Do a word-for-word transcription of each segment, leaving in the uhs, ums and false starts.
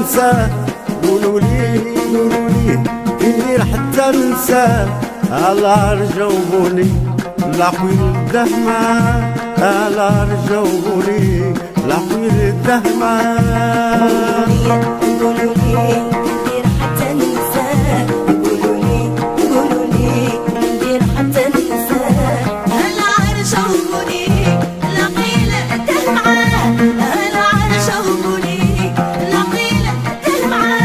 ننساه، قولوا لي قولوا لي ندير حتى ننساه. الله رجاوبوني العقيل الدهمة، الله رجاوبوني العقيل الدهمة. قولوا لي ندير حتى ننساه، قولوا لي قولوا لي ندير حتى ننساه. هلا رجاوبوني العقيل الدهمة، هلا رجاوبوني العقيل الدهمة.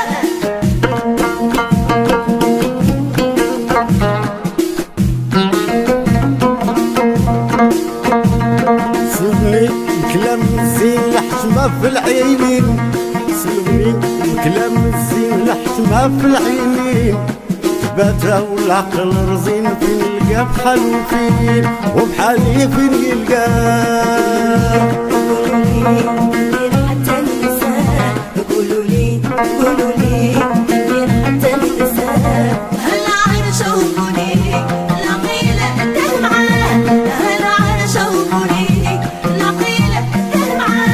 سلمني كلام الزين الحشمة في العينين، سلمني كلام الزين الحشمة في العينين. تباتا والعقل رزين فين نلقى بحال وفين، وبحالي فين يلقاه. قولوا لي ندير حتى ننساه، قولوا لي قولوا لي ندير حتى ننساه. هلا رجاوبوني العقيل الدهمة، هلا رجاوبوني العقيل الدهمة.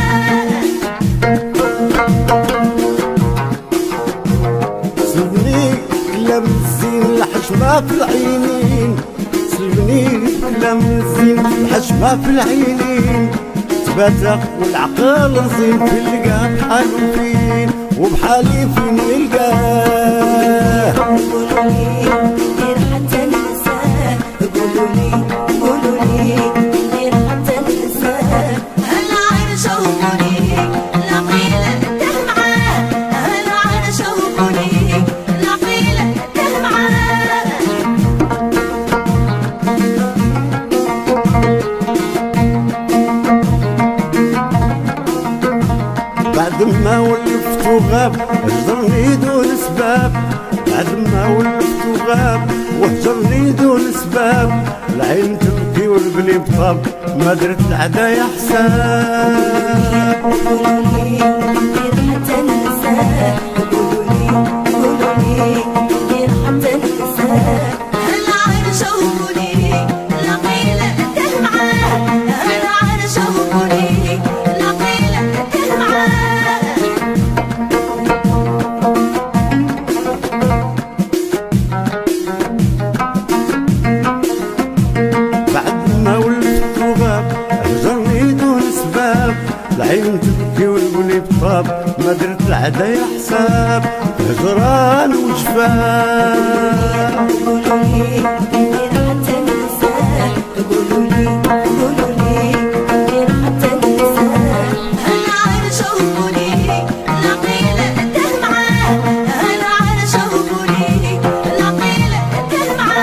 سلمني كلام الزين الحشمة في العينين، سلمني كلام الزين الحشمة في العينين. تباتا والعقل رزين فين نلقى بحال وفين، وبحالي فين يلقاه. قولوا لي ندير حتى ننساه، قولوا لي قولوا لي ندير حتى ننساه. هلا رجاوبوني العقيل الدهمة، هلا رجاوبوني العقيل الدهمة. بعد ما ولفت وغاب هجرني دون سباب، بعد ما ولفت وغاب وهجرني دون سباب. العين تبكي والبلي بطاب، ما درت العدايا حساب. قولوا لي ندير حتى ننساه، قولوا لي قولوا لي ندير حتى ننساه. هلا رجاوبوني العقيل الدهمة، هلا رجاوبوني العقيل الدهمة. بعد ما ولفت وغاب هجرني دون سباب. العين تبكي والبلي بطاب، ما درت العدايا حساب. هجران وجفاف. قولوا لي ندير حتى ننساه، قولوا لي قولوا لي ندير حتى ننساه. هلا رجاوبوني العقيل الدهمة، هلا رجاوبوني العقيل الدهمة.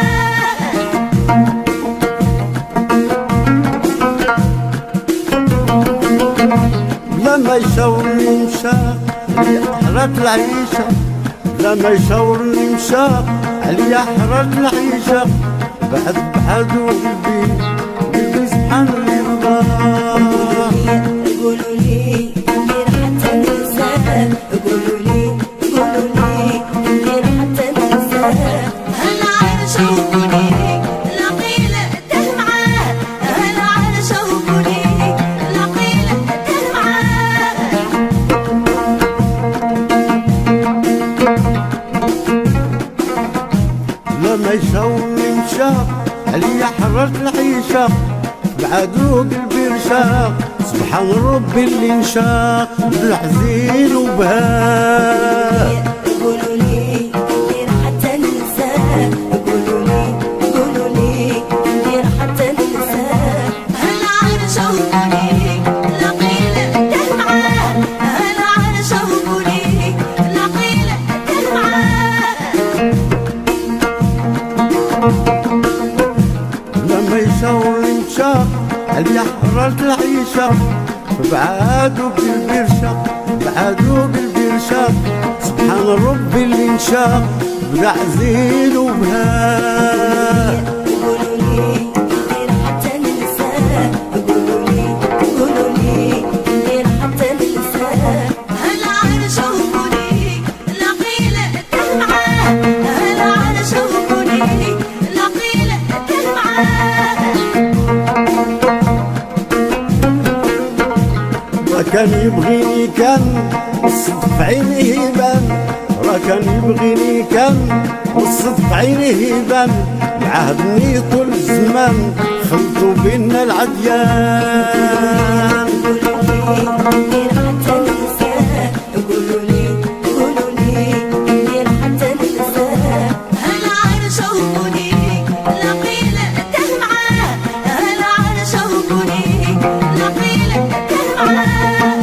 لما يشاورني مشى عليا حرات العيشة، لما يشاورني مشى عليا حرات العيشة. بعد بعدو قلبي قلبي سبحان اللي رضاه. قولوا لي ندير حتى ننساه، قولوا لي قولوا لي ندير حتى ننساه. هلا رجاوبوني العقيل الدهمة، هلا رجاوبوني العقيل الدهمة. لما يشاورني مشى عليا حرات العيشة. بعدو قلبي رشاق، سبحان ربي اللي انشاق بالحزين وبهاء. قولوا لي ندير حتى ننساه، قولوا لي قولوا لي ندير حتى ننساه. هلا رجاوبوني العقيل الدهمة، هلا رجاوبوني العقيل الدهمة. لما يشاورني مشى عليا حرات العيشة. بعادو قلبي رشاق، بعادو قلبي رشاق. سبحان ربي اللي انشاق بعزين وبهاء. قولوا لي ندير حتى ننساه، قولوا لي قولوا لي ندير حتى ننساه. هلا رجاوبوني العقيل الدهمة، هلا رجاوبوني العقيل الدهمة. ما كان يبغيني كان والصدق عينيه يبان راه كان يبغيني كان والصدق عينيه يبان معاهدني طول الزمان خلطوا بينا العديان ندير حتى ننساه قولوا لي قولوا لي ندير حتى ننساه هلا عرشوني لقيل ته معاه هلا عرشوني لقيل ته معاه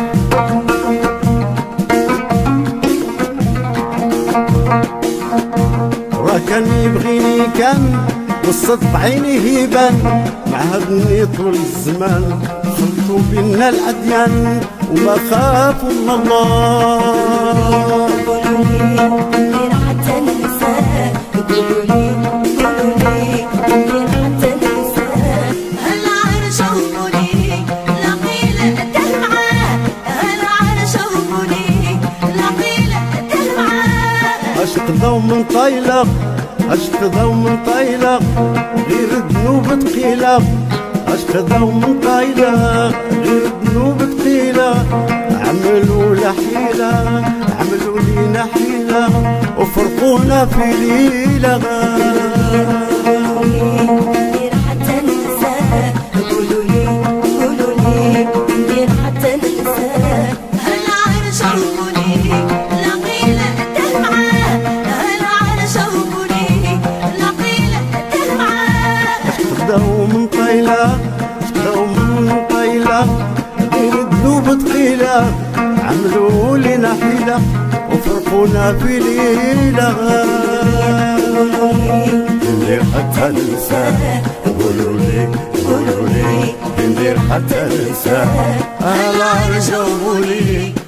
راه كان يبغيني كان والصدق عينيه يبان معهدني طول الزمان خلطوا بينا الأديان وما خافوا من الله قولوا لي ندير حتى ننساه قولوا لي قولوا لي ندير حتى ننساه هلا عرشوني لقيل ته معاه هلا عرشوني لقيل ته معاه عشق ضوم من طايلة عشق ضوم من طايلة غير ذنوب ثقيلة عشق ضوم من طايلة غير ذنوب ثقيلة عملوا له حيلة عملوا لينا حيلة وفرقونا في ليلة ندير حتى ننساه قولوا لي قولوا لي ندير حتى ننساه هلا عرشوني لقيل ته معاه هلا عرشوني لقيل ته معاه ضوم من طايلة ضوم من طايلة غير ذنوب ثقيلة عملوا لينا حيلة وفرقونا في ليلة ندير حتى ننساه قولوا لي قولوا لي ندير حتى ننساه هلا عرشوني